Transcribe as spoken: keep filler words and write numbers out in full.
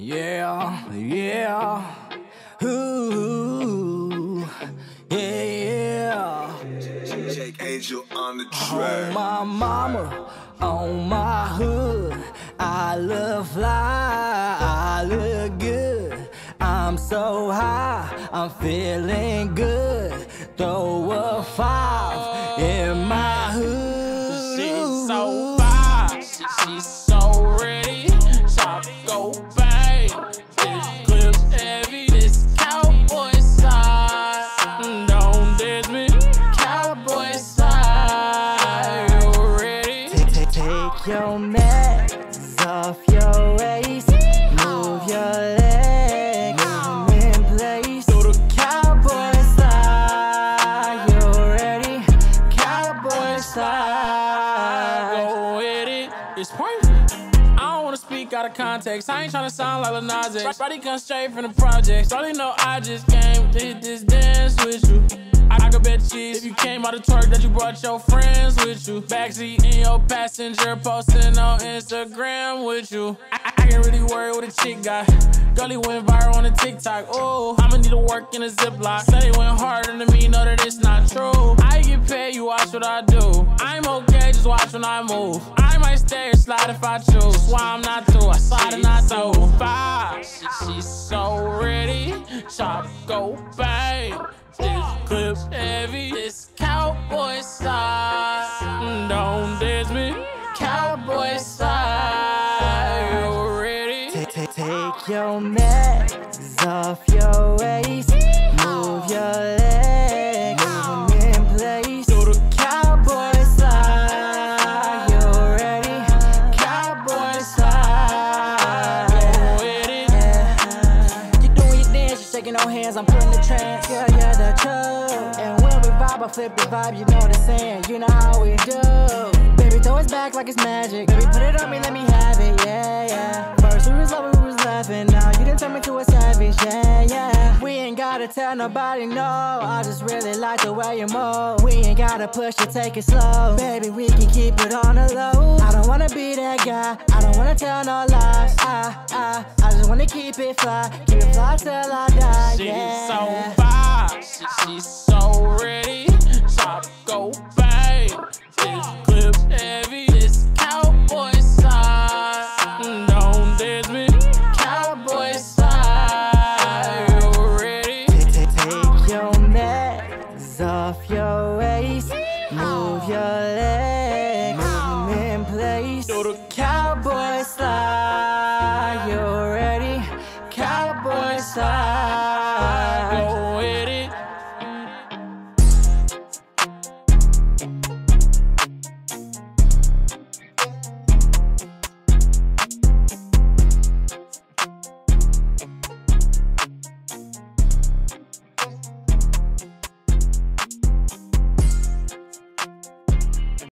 Yeah, yeah, ooh, yeah. Jake Angel on the track. On my mama, on my hood, I look fly, I look good. I'm so high, I'm feeling good. Throw a five in my hood. She's so fine, she's so ready. Chop go bang, this clip's heavy. This cowboy side, don't diss me. Cowboy side, you ready? Take, take, take your meds off your waist, move your leg, move 'em in place. Do the cowboy side, you ready? Cowboy side, Go with it, it's perfect. I don't wanna speak out of context. I ain't tryna sound like Lil Nas X. Brody come straight from the projects. All they know I just came to hit this dance with you. I, I could bet cheese if you came out of twerk that you brought your friends with you. Backseat in your passenger, posting on Instagram with you. I, I, I can't really worry what a chick got. Gully went viral on the TikTok. Oh, I'ma need to work in a Ziploc. Said they went harder than me, know that it's not true. I get paid, you watch what I do. I'm okay, just watch when I move. I might stay or slide if I choose. That's why I'm not through, I slide and I through. Five, she's so ready. Chop, go bang. This clip's heavy. This cowboy side, don't diss me. Cowboy side, you ready? take, take, take your meds off your waist, move your leg, move 'em in place. Do the cowboy side, you ready? Cowboy side, Go with it. yeah. You doing your dance, you shaking no hands, I'm putting the trance. Yeah, yeah, the truth. And when we vibe, I flip the vibe, you know the saying, you know how we do. Baby, throw it back like it's magic. Baby, put it on me, let me have it, yeah, yeah. First we was loving, we was laughing, now you done turn me to a savage, yeah, yeah. We ain't gotta tell nobody, no, I just really like the way you move. We ain't gotta push it, take it slow. Baby, we can keep it on the low. I don't wanna be that guy, I don't wanna tell no lies. I, I, I just wanna keep it fly, keep it fly till I die, She's yeah. so fine, she's so ready. Chop, go bang.